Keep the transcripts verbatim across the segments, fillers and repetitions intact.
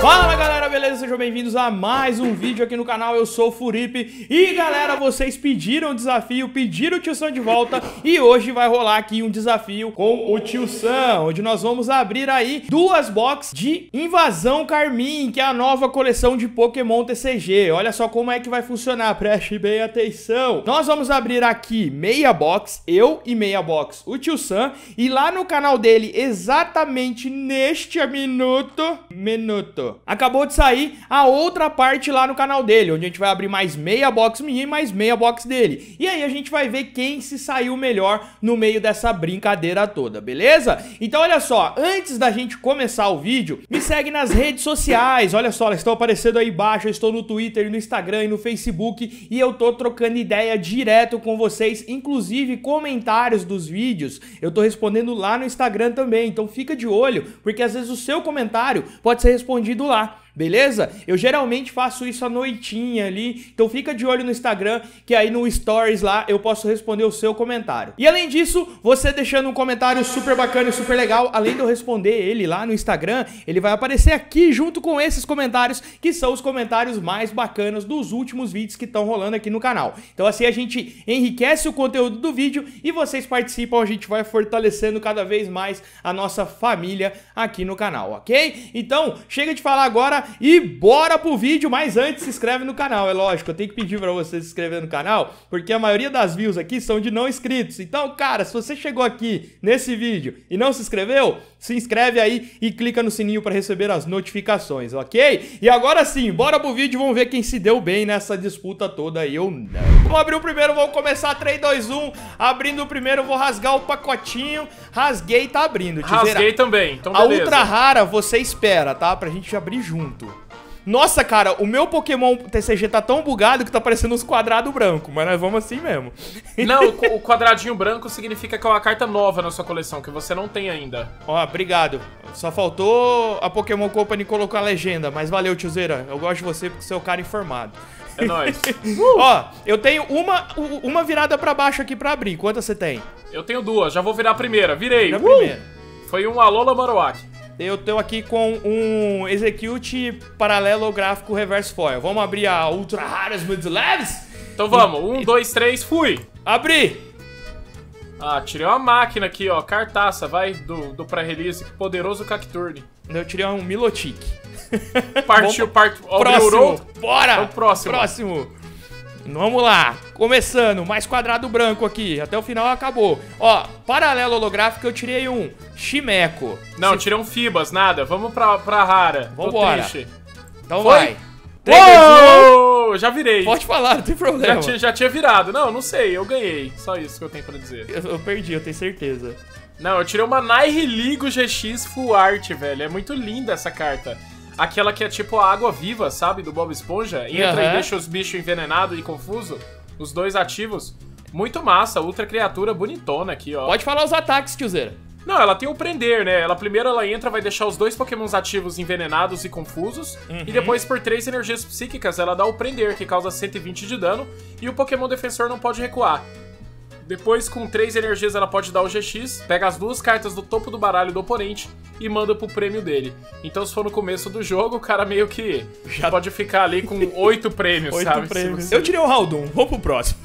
Fala galera, beleza? Sejam bem-vindos a mais um vídeo aqui no canal, eu sou o Furipe. E galera, vocês pediram o desafio, pediram o Tio Sam de volta. E hoje vai rolar aqui um desafio com o Tio Sam, onde nós vamos abrir aí duas boxes de Invasão Carmim, que é a nova coleção de Pokémon T C G. Olha só como é que vai funcionar, preste bem atenção. Nós vamos abrir aqui meia box, eu e meia box o Tio Sam. E lá no canal dele, exatamente neste minuto, minuto, acabou de sair a outra parte lá no canal dele, onde a gente vai abrir mais meia box minha e mais meia box dele. E aí a gente vai ver quem se saiu melhor no meio dessa brincadeira toda, beleza? Então olha só, antes da gente começar o vídeo, me segue nas redes sociais. Olha só, elas estão aparecendo aí embaixo. Eu estou no Twitter, no Instagram e no Facebook, e eu tô trocando ideia direto com vocês, inclusive comentários dos vídeos eu tô respondendo lá no Instagram também. Então fica de olho, porque às vezes o seu comentário pode ser respondido lá, beleza? Eu geralmente faço isso à noitinha ali, então fica de olho no Instagram, que aí no Stories lá eu posso responder o seu comentário. E além disso, você deixando um comentário super bacana e super legal, além de eu responder ele lá no Instagram, ele vai aparecer aqui junto com esses comentários, que são os comentários mais bacanas dos últimos vídeos que estão rolando aqui no canal. Então assim a gente enriquece o conteúdo do vídeo e vocês participam, a gente vai fortalecendo cada vez mais a nossa família aqui no canal, ok? Então, chega de falar agora e bora pro vídeo. Mas antes, se inscreve no canal, é lógico, eu tenho que pedir pra você se inscrever no canal, porque a maioria das views aqui são de não inscritos. Então, cara, se você chegou aqui nesse vídeo e não se inscreveu, se inscreve aí e clica no sininho pra receber as notificações, ok? E agora sim, bora pro vídeo, vamos ver quem se deu bem nessa disputa toda aí ou não. Vamos abrir o primeiro, vamos começar, três, dois, um. Abrindo o primeiro, vou rasgar o pacotinho. Rasguei, tá abrindo. Rasguei também, então beleza. A ultra rara você espera, tá? Pra gente abrir junto. Nossa, cara, o meu Pokémon T C G tá tão bugado que tá parecendo uns quadrados brancos, mas nós vamos assim mesmo. Não, o quadradinho branco significa que é uma carta nova na sua coleção, que você não tem ainda. Ó, obrigado. Só faltou a Pokémon Company colocar a legenda, mas valeu, tiozeira. Eu gosto de você porque você é o cara informado. É nóis. uh! Ó, eu tenho uma, uma virada pra baixo aqui pra abrir. Quantas você tem? Eu tenho duas, já vou virar a primeira. Virei. Vira a uh! primeira. Foi um Alola Marowak. Eu tô aqui com um Execute Paralelográfico Reverse Foil. Vamos abrir a Ultra Raras Mid-Leves? Então vamos, um, dois, três, fui! Abri! Ah, tirei uma máquina aqui, ó, cartaça, vai, do, do pré-release, poderoso Cacturne. Eu tirei um Milotic. Partiu, partiu, próximo, bora! É o próximo. Próximo. Vamos lá, começando, mais quadrado branco aqui, até o final acabou. Ó, paralelo holográfico eu tirei um Chimeco. Não, Se... tirei um Fibas, nada, vamos pra, pra rara. Vambora. Tô triste. Então Foi? vai. três, dois, um. Já virei. Pode falar, não tem problema. Já tinha, já tinha virado, não, não sei, eu ganhei, só isso que eu tenho pra dizer. Eu, eu perdi, eu tenho certeza. Não, eu tirei uma Nihiligo G X Full Art, velho, é muito linda essa carta. Aquela que é tipo a água viva, sabe? Do Bob Esponja. Entra uhum. e deixa os bichos envenenados e confusos. Os dois ativos. Muito massa. Ultra criatura bonitona aqui, ó. Pode falar os ataques, tiozeira. Não, ela tem o prender, né? Ela primeiro ela entra, vai deixar os dois pokémons ativos envenenados e confusos. Uhum. E depois, por três energias psíquicas, ela dá o prender, que causa cento e vinte de dano. E o pokémon defensor não pode recuar. Depois, com três energias, ela pode dar o G X, pega as duas cartas do topo do baralho do oponente e manda pro prêmio dele. Então, se for no começo do jogo, o cara meio que já pode ficar ali com oito prêmios, oito sabe? Prêmios. Você... Eu tirei o Haldun, vamos pro próximo.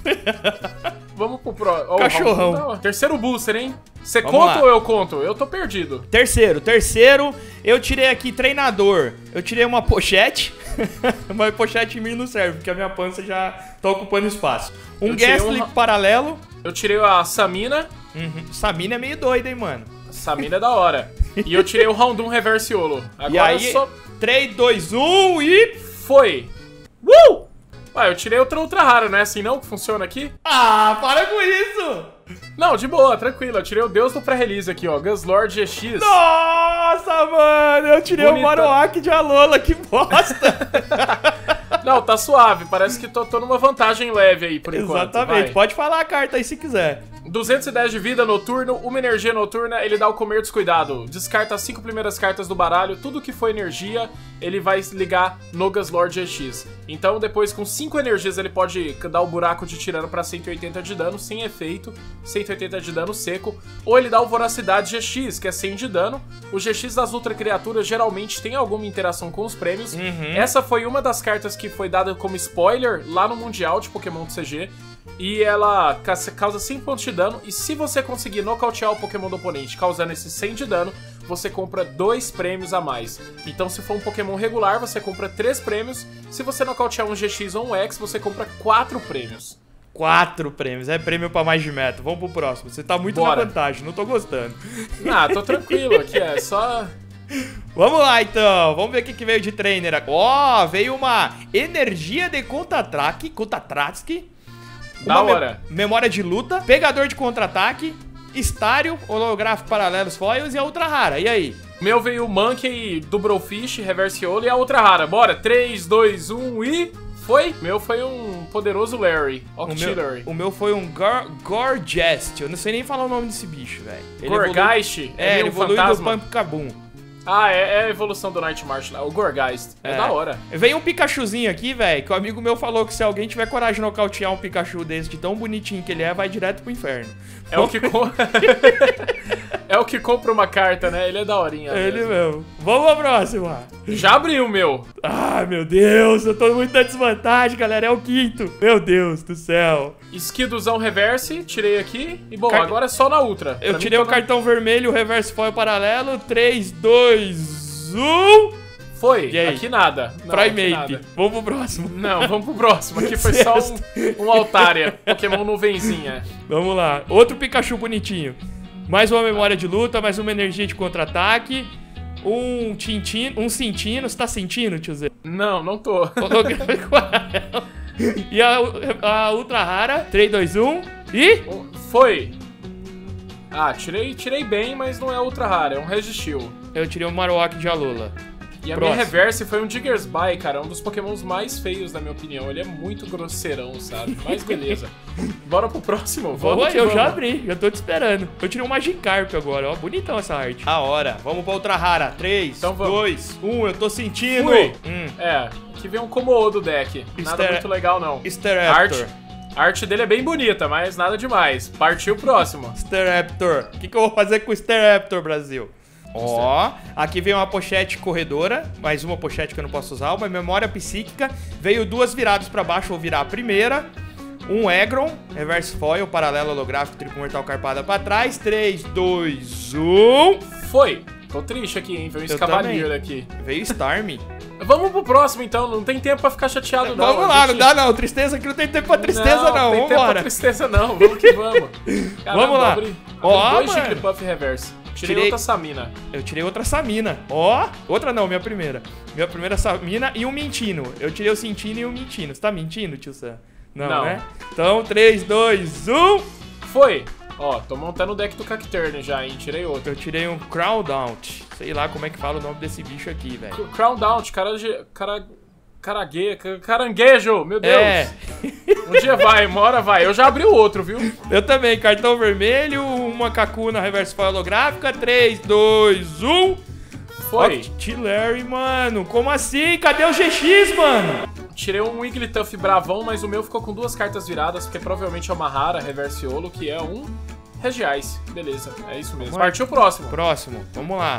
Vamos pro próximo. Oh, Cachorrão. Haldun, terceiro booster, hein? Você conta ou eu conto? Eu tô perdido. Terceiro, terceiro, eu tirei aqui treinador. Eu tirei uma pochete. Uma pochete em mim não serve, porque a minha pança já tá ocupando espaço. Um Gastly um... paralelo. Eu tirei a Samina. Uhum. Samina é meio doida, hein, mano? Samina é da hora. E eu tirei o Houndoom Reverse Holo. Agora e aí, só... três, dois, um e... Foi! Uh! Ué, eu tirei outra ultra rara, não é assim não que funciona aqui? Ah, para com isso! Não, de boa, tranquilo. Eu tirei o deus do pré-release aqui, ó. Guslord G X. Nossa, mano! Eu tirei Bonita. o Marowak de Alola, que bosta! Não, tá suave. Parece que tô, tô numa vantagem leve aí, por enquanto. Exatamente. Vai. Pode falar a carta aí se quiser. duzentos e dez de vida noturno, uma energia noturna, ele dá o comer descuidado. Descarta as cinco primeiras cartas do baralho, tudo que for energia, ele vai ligar no Guzzlord G X. Então depois com cinco energias ele pode dar o buraco de tirano pra cento e oitenta de dano, sem efeito, cento e oitenta de dano seco. Ou ele dá o Voracidade G X, que é cem de dano. O G X das Ultra Criaturas geralmente tem alguma interação com os prêmios. Uhum. Essa foi uma das cartas que foi dada como spoiler lá no Mundial de Pokémon do C G. E ela causa cem pontos de dano. E se você conseguir nocautear o Pokémon do oponente causando esses cem de dano, você compra dois prêmios a mais. Então se for um Pokémon regular, você compra três prêmios. Se você nocautear um G X ou um X, você compra quatro prêmios. Quatro prêmios, é prêmio pra mais de meta. Vamos pro próximo. Você tá muito Bora. na vantagem, não tô gostando. Ah, tô tranquilo aqui, é só... Vamos lá, então. Vamos ver o que, que veio de trainer. Ó, oh, veio uma energia de contra-ataque. Contra-ataque. Da hora. Me memória de luta. Pegador de contra-ataque. Estário. Holográfico paralelos foils e a ultra rara. E aí? Meu veio o Monkey, Dubrowfish, Reverse Holo e a outra rara. Bora, três, dois, um e... Foi? Meu foi um poderoso Larry. Octillery. O, o meu foi um Gor Gorgeist. Eu não sei nem falar o nome desse bicho, velho. Gorgeist? Evolu... É, ele um evoluiu do fantasma? Pump Kabum. Ah, é, é a evolução do Night Marshal, o Gorgeist. É, é da hora. Veio um Pikachuzinho aqui, velho, que o amigo meu falou que se alguém tiver coragem de nocautear um Pikachu desse de tão bonitinho que ele é, vai direto pro inferno. É o que com... É o que compra uma carta, né? Ele é daorinha. Ele mesmo. mesmo. Vamos pra próxima. Já abriu o meu. Ai, meu Deus, eu tô muito na desvantagem, galera. É o quinto. Meu Deus do céu. Esquidozão reverse, tirei aqui. E bom, Car... agora é só na Ultra. Eu pra tirei o na... cartão vermelho, o reverse foil paralelo. três, dois, um. Foi, aqui nada. Não, Primeape. aqui nada. Vamos pro próximo. Não, vamos pro próximo. Aqui foi só um, um Altaria. Pokémon nuvenzinha. Vamos lá. Outro Pikachu bonitinho. Mais uma memória de luta, mais uma energia de contra-ataque. Um Tintino, um Cintino. Você tá sentindo, tiozinho? Não, não tô. E a, a ultra rara. três, dois, um. E? Foi. Ah, tirei, tirei bem, mas não é ultra rara. É um Registeel. Eu tirei um Marowak de Alola. E a Próximo. minha reverse foi um Diggersby, cara. Um dos pokémons mais feios, na minha opinião. Ele é muito grosseirão, sabe? Mas beleza. Bora pro próximo. Vamos, Vamos eu vamos. já abri, já tô te esperando. Eu tirei um Magikarp agora, ó. Bonitão essa arte. A hora. Vamos pra outra rara. três, Então vamos. dois, um. Eu tô sentindo. Fui. Hum. É, aqui vem um Komodo do deck. Nada Ster- muito legal, não. A Staraptor. arte, a arte dele é bem bonita, mas nada demais. Partiu o próximo. Staraptor. O que, que eu vou fazer com o Staraptor, Brasil? Ó, aqui veio uma pochete corredora, mais uma pochete que eu não posso usar, uma memória psíquica, veio duas viradas pra baixo, vou virar a primeira, um Aggron, reverse foil, paralelo holográfico, triplo mortal carpada pra trás, três, dois, um... Foi. Tô triste aqui, hein? Veio um Eu Escavalier também. aqui. Veio Starmie. Vamos pro próximo, então. Não tem tempo pra ficar chateado, não. Vamos A lá, gente- não dá não, tristeza aqui não tem tempo pra tristeza não, Não tem tempo pra vambora. tristeza, não. Vamos que vamos. Caramba, Vamos lá. Abri, abri Ó, dois mano. Jigglypuff reverse. Tirei, Tirei- outra Samina. Eu tirei outra Samina, ó, outra não, minha primeira. Minha primeira Samina e um Mintino. Eu tirei o Cintino e o Mintino. Você tá mentindo, tio Sam? Não, Não. né? Então, três, dois, um... Foi. Ó, tô montando o deck do Cacturne já, hein? Tirei outro. Eu tirei um Crowdount. Sei lá como é que fala o nome desse bicho aqui, velho. C- Crown Down, cara... cara... Carague... ca- Caranguejo, meu Deus. É, Um dia vai, uma hora vai. Eu já abri o outro, viu? eu também. Cartão vermelho, uma Kakuna reverse foil holográfica. três, dois, um... Foi. Octillery, mano. Como assim? Cadê o G X, mano? Tirei um Wigglytuff bravão, mas o meu ficou com duas cartas viradas, porque provavelmente é uma rara, Reverse Holo, que é um Regiais. Beleza, é isso mesmo. Vamos. Partiu o próximo. Próximo, vamos lá.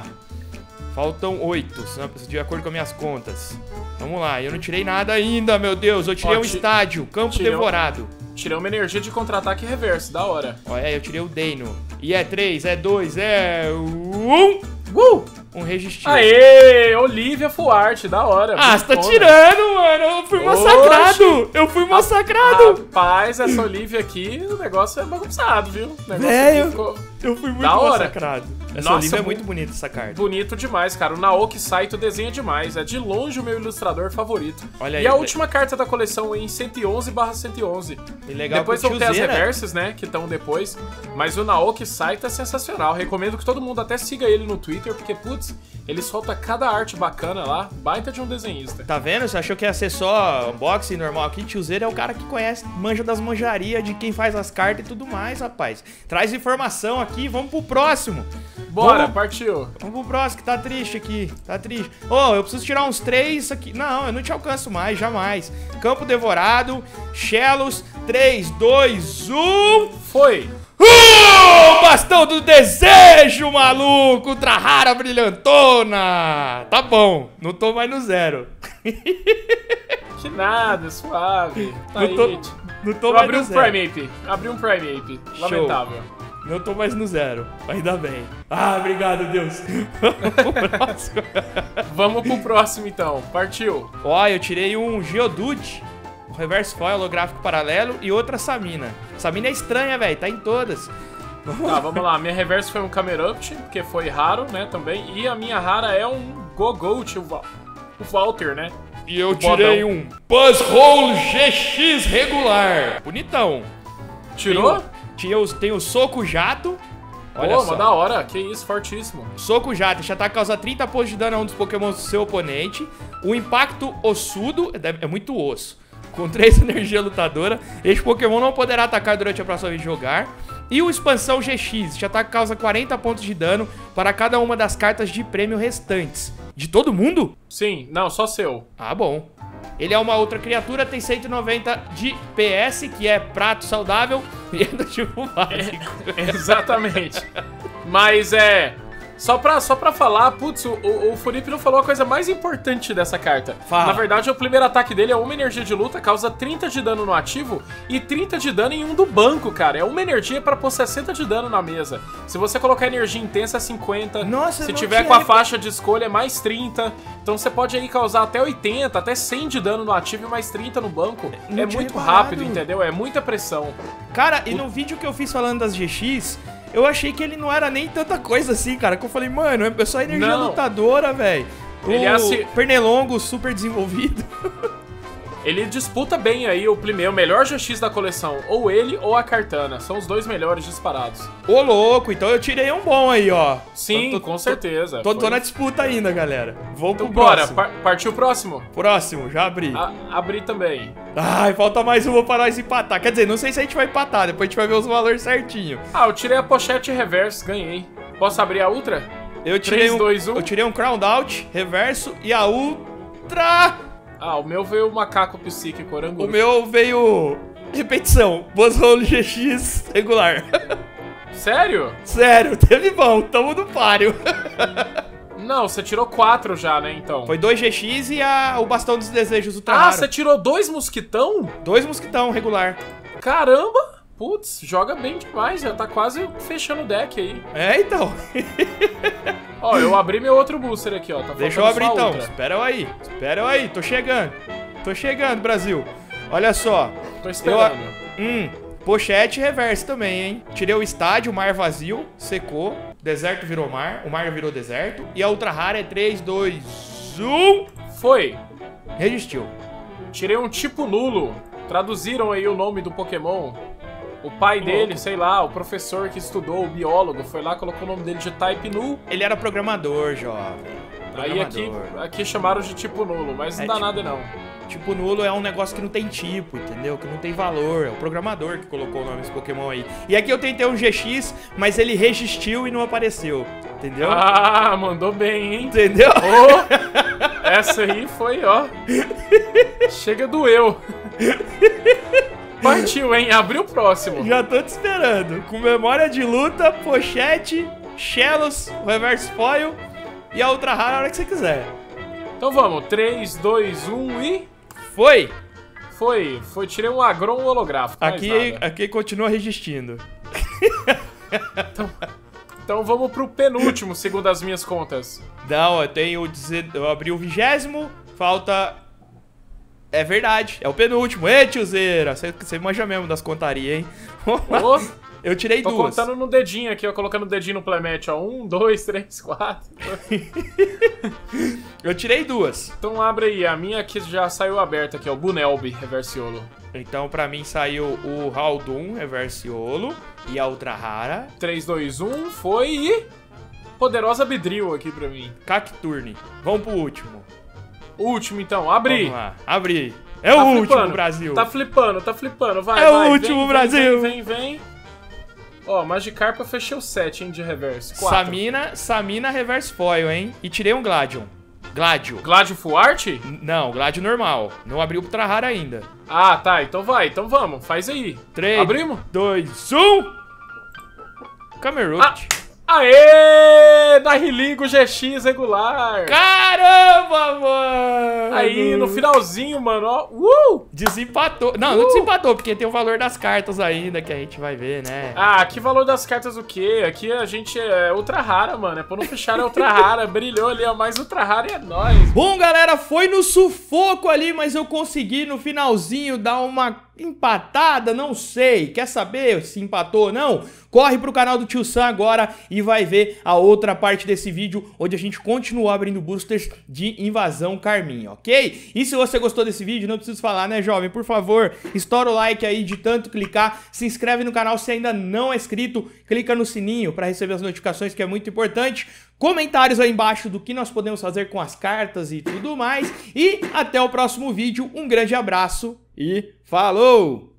Faltam oito, senão eu preciso de acordo com as minhas contas. Vamos lá, eu não tirei nada ainda, meu Deus. Eu tirei Ó, um ti- estádio, campo tirei um- devorado. Tirei uma energia de contra-ataque reverse, da hora. Olha, eu tirei o Deino. E é três, é dois, é um... Uh! Um Registeel. Aê! Olivia Full Art, da hora. Ah, você tá bonitona. tirando, mano. Eu fui Oxi. massacrado. Eu fui massacrado. Rapaz, essa Olivia aqui, o negócio é bagunçado, viu? O negócio Velho. aqui ficou, Eu fui muito Da hora. massacrado. Essa Nossa, Olivia é mu- muito bonita, essa carta. Bonito demais, cara. O Naoki Saito desenha demais. É de longe o meu ilustrador favorito. Olha e aí, a le- última carta da coleção em cento e onze barra cento e onze. E legal Depois que o vão ter as Tiozeira- reverses, né? Que estão depois. Mas o Naoki Saito é sensacional. Recomendo que todo mundo até siga ele no Twitter, porque, putz, ele solta cada arte bacana lá. Baita de um desenhista. Tá vendo? Você achou que ia ser só unboxing normal aqui? Tiozeira é o cara que conhece, manja das manjarias, de quem faz as cartas e tudo mais, rapaz. Traz informação aqui, vamos pro próximo. Bora, Vamos, partiu. vamos pro próximo, que tá triste aqui, tá triste. Ô, eu preciso tirar uns três aqui. Não, eu não te alcanço mais, jamais. Campo Devorado, Shellos, três, dois, um... Foi. Uh, bastão do desejo, maluco! Ultra rara brilhantona! Tá bom, não tô mais no zero. Que nada, suave. Tá Não aí, tô, gente. não tô Eu mais abri no um zero. Prime Ape. Abri um Prime Ape. Lamentável. Não tô mais no zero. Ainda bem. Ah, obrigado, Deus. O próximo. Vamos pro próximo, então. Partiu. Ó, eu tirei um Geodude, um Reverse Foil holográfico paralelo e outra Samina. Samina é estranha, velho. Tá em todas. Tá, vamos lá. Minha reverse foi um Camerupt, porque foi raro, né, também. E a minha rara é um Gogolt, o, Val o Walter, né? E eu O tirei bodão. um Buzzhole G X regular. Bonitão. Tirou? Tem o, tinha os, tem o Soco Jato. Olha Pô, só. mas da hora. Que isso, fortíssimo. Soco Jato, este ataque causa trinta pontos de dano a um dos pokémons do seu oponente. O Impacto Ossudo, é, é muito osso, com três energia lutadora. Este pokémon não poderá atacar durante a próxima vez de jogar. E o Expansão G X, este ataque causa quarenta pontos de dano para cada uma das cartas de prêmio restantes. De todo mundo? Sim, não, só seu. Ah, bom. Ele é uma outra criatura, tem cento e noventa de P S, que é prato saudável, e é do tipo básico. Exatamente. Mas é... Só pra, só pra falar, putz, o, o, o Felipe não falou a coisa mais importante dessa carta. Fala. Na verdade, o primeiro ataque dele é uma energia de luta, causa trinta de dano no ativo e trinta de dano em um do banco, cara. É uma energia pra pôr sessenta de dano na mesa. Se você colocar energia intensa, é cinquenta. Nossa, Se não tiver tinha com a re- faixa de escolha, é mais trinta. Então você pode aí causar até oitenta, até cem de dano no ativo e mais trinta no banco. Não é tinha muito reparado. rápido, entendeu? É muita pressão. Cara, e no vídeo que eu fiz falando das G X, eu achei que ele não era nem tanta coisa assim, cara. Que eu falei, mano, é só energia Não. lutadora, velho. Ele O é assim- Pernilongo super desenvolvido. Ele disputa bem aí o primeiro, o melhor G X da coleção. Ou ele ou a Cartana. São os dois melhores disparados. Ô, louco, então eu tirei um bom aí, ó. Sim, Tô- tô- com certeza. Tô, tô Foi- na disputa ainda, galera. Vamos Então pro bora, próximo. par partiu o próximo? Próximo, já abri. A abri também. Ai, falta mais uma pra nós empatar. Quer dizer, não sei se a gente vai empatar, depois a gente vai ver os valores certinho. Ah, eu tirei a pochete reverse, ganhei. Posso abrir a Ultra? Eu tirei três, um, dois, um. eu tirei um Crown Out, reverso, e a Ultra... Ah, o meu veio o macaco psíquico, oranguru. O meu veio... Repetição, Buzzhole G X regular. Sério? Sério, teve bom, tamo no páreo. Não, você tirou quatro já, né, então. Foi dois G X e a, o Bastão dos Desejos Ultra Ah, raro. você tirou dois mosquitão? Dois mosquitão regular. Caramba! Putz, joga bem demais, já tá quase fechando o deck aí. É, então. Ó, eu abri meu outro booster aqui, ó. Tá Deixa eu faltando abrir só a então. Ultra. Espera eu aí. Espera eu aí. Tô chegando. Tô chegando, Brasil. Olha só. Tô Eu, esperando. hum, pochete reverso também, hein? Tirei o estádio, mar vazio, secou. Deserto virou mar. O mar virou deserto. E a ultra rara é três, dois, um. Foi. Resistiu. Tirei um tipo nulo. Traduziram aí o nome do Pokémon. O pai dele, sei lá, o professor que estudou, o biólogo, foi lá e colocou o nome dele de Type Null. Ele era programador, jovem. Aí aqui, Programador. aqui chamaram de tipo nulo, mas não É dá tipo- nada não. Tipo, nulo é um negócio que não tem tipo, entendeu? Que não tem valor. É o programador que colocou o nome desse Pokémon aí. E aqui eu tentei um G X, mas ele resistiu e não apareceu. Entendeu? Ah, mandou bem, hein? Entendeu? Ô, essa aí foi, ó. Chega doeu. Partiu, hein? Abriu o próximo. Já tô te esperando. Com memória de luta, pochete, Shellos, reverse foil e a ultra rara a hora que você quiser. Então vamos, três, dois, um e... Foi! Foi, foi, tirei um Agron holográfico, mais Aqui, nada. aqui continua resistindo. Então vamos pro penúltimo, segundo as minhas contas. Não, eu tenho... deze- Eu abri o vigésimo, falta... É verdade, é o penúltimo. Ê, tiozeira, você, você manja mesmo das contarias, hein? Vamos lá. Ô, Eu tirei Tô duas. Tô contando no dedinho aqui, ó, colocando o dedinho no playmatch, ó. Um, dois, três, quatro. Eu tirei duas. Então abre aí, a minha aqui já saiu aberta aqui, ó, o Bunelby Reversiolo. Então pra mim saiu o Haldun Reversiolo e a Ultra Rara. três, dois, um, foi e... Poderosa Beedrill aqui pra mim. Cacturne. Vamos pro último. Último então, abri. Vamos lá, abri. É Tá o flipando, último, Brasil. Tá flipando, tá flipando, vai, É vai. o último, vem, Brasil. Vem, vem, vem, vem. Ó, Magikarp eu fechei o sete, hein, de reverse. quatro. Samina, Samina Reverse Foil, hein? E tirei um Gladion. Gladio. Gladio Full Art? Não, Gladio normal. Não abriu o Ultra Rara ainda. Ah, tá, então vai, então vamos, faz aí. três, Abrimos? dois, um. Camerupt. Ah. Aê! Nahiligo G X regular! Caramba, mano! Aí, no finalzinho, mano, ó. Uh! Desempatou. Não, uh! não desempatou, porque tem o valor das cartas ainda que a gente vai ver, né? Ah, que valor das cartas o quê? Aqui a gente é ultra rara, mano. É pra não fechar, é ultra rara. Brilhou ali, ó, mais ultra rara e é nóis. Bom, galera, foi no sufoco ali, mas eu consegui no finalzinho dar uma empatada, não sei. Quer saber se empatou ou não? Corre pro canal do Tio Sam agora e vai ver a outra parte desse vídeo, onde a gente continua abrindo boosters de invasão Carmim, ok? E se você gostou desse vídeo, não preciso falar, né, jovem? Por favor, estoura o like aí de tanto clicar, se inscreve no canal se ainda não é inscrito, clica no sininho para receber as notificações, que é muito importante. Comentários aí embaixo do que nós podemos fazer com as cartas e tudo mais. E até o próximo vídeo, um grande abraço e falou!